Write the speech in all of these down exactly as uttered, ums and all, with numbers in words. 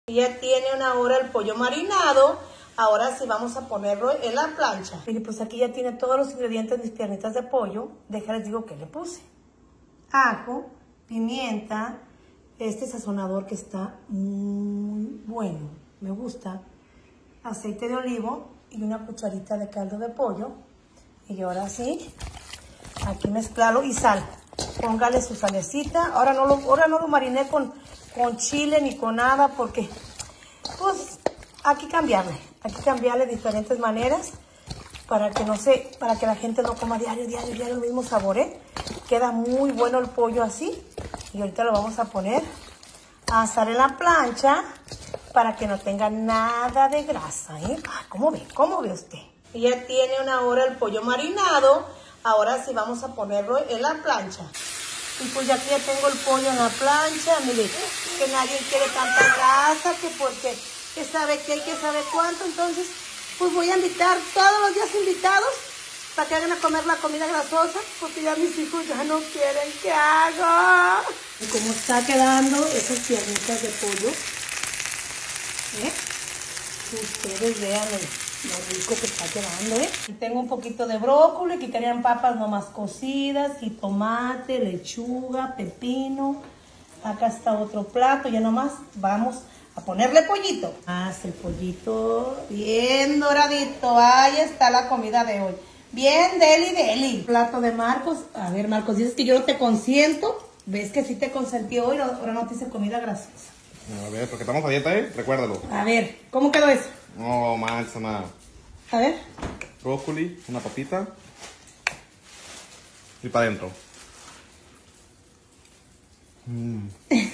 Ya tiene una hora el pollo marinado. Ahora sí vamos a ponerlo en la plancha. Mire, pues aquí ya tiene todos los ingredientes, mis piernitas de pollo. Déjales digo que le puse. Ajo, pimienta, este sazonador que está muy bueno, me gusta. Aceite de olivo y una cucharita de caldo de pollo. Y ahora sí, aquí mezclarlo y sal. Póngale su salecita. Ahora no lo, ahora no lo mariné con, con chile ni con nada porque, pues, hay que cambiarle. Hay que cambiarle de diferentes maneras para que no se, para que la gente no coma diario, diario, diario el mismo sabor, ¿eh? Queda muy bueno el pollo así. Y ahorita lo vamos a poner a asar en la plancha para que no tenga nada de grasa, ¿eh? Ah, ¿cómo ve? ¿Cómo ve usted? Ya tiene una hora el pollo marinado. Ahora sí vamos a ponerlo en la plancha. Y pues ya que ya tengo el pollo en la plancha, mire, que nadie quiere tanta grasa, que porque, que sabe qué, que sabe cuánto. Entonces, pues voy a invitar todos los días invitados para que hagan a comer la comida grasosa, porque ya mis hijos ya no quieren que haga. Y como está quedando esas piernitas de pollo, ¿eh? Ustedes vean lo rico que está quedando, ¿eh? Y tengo un poquito de brócoli, que querían papas nomás cocidas, y tomate, lechuga, pepino. Acá está otro plato, ya nomás vamos a ponerle pollito. Haz el pollito bien doradito. Ahí está la comida de hoy. Bien deli deli. Plato de Marcos. A ver, Marcos, dices que yo no te consiento. ¿Ves que sí te consentí hoy? Ahora no te hice comida grasosa. A ver, porque estamos a dieta, ¿eh? Recuérdalo. A ver, ¿cómo quedó eso? No, mal, sana. A ver. Brócoli, una papita. Y para adentro. Mm.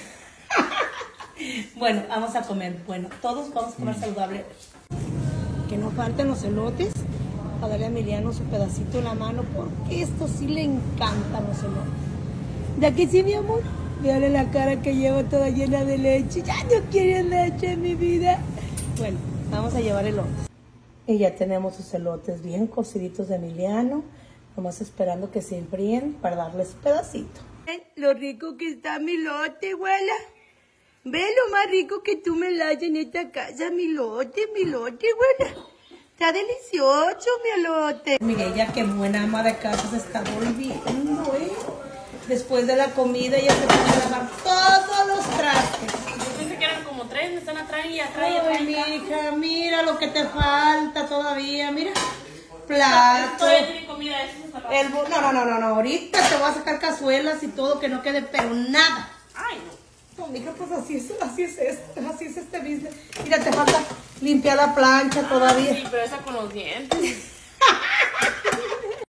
Bueno, vamos a comer. Bueno, todos vamos a comer mm. saludable. Que no falten los elotes. A darle a Emiliano su pedacito en la mano, porque esto sí le encantan los elotes. ¿De aquí sí, mi amor? Véale la cara que lleva toda llena de leche. Ya no quiere leche en mi vida. Bueno, vamos a llevar elotes. Y ya tenemos sus elotes bien cociditos de Emiliano. Nomás esperando que se enfríen para darles pedacito. Lo rico que está mi lote, abuela. Ve lo más rico que tú me la hayas en esta casa, mi lote, mi lote, abuela. Está delicioso, mi elote. Mire, ella qué buena ama de casa se está volviendo, ¿eh? Después de la comida ella se pone a lavar todos los trastes. Yo pensé que eran como tres, me están atrás y atrás y atrás. Ay, mija, mira lo que te falta todavía, mira. Plato. Todavía tiene comida, eso está raro. El, no, no, no, no, no, ahorita te voy a sacar cazuelas y todo, que no quede, pero nada. Ay, no. No, mija, pues así es, así es esto, así es este business. Mira, te falta limpiar la plancha todavía. Ah, sí, pero esa con los dientes.